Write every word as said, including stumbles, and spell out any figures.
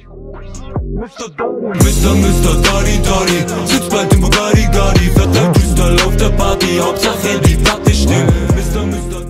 Mister, Mister, Dari, Dari, sitzt bald im Bugatti, Gadi, verteilt Freestyle auf der Party, Hauptsache die Platte steht. Mister, Mister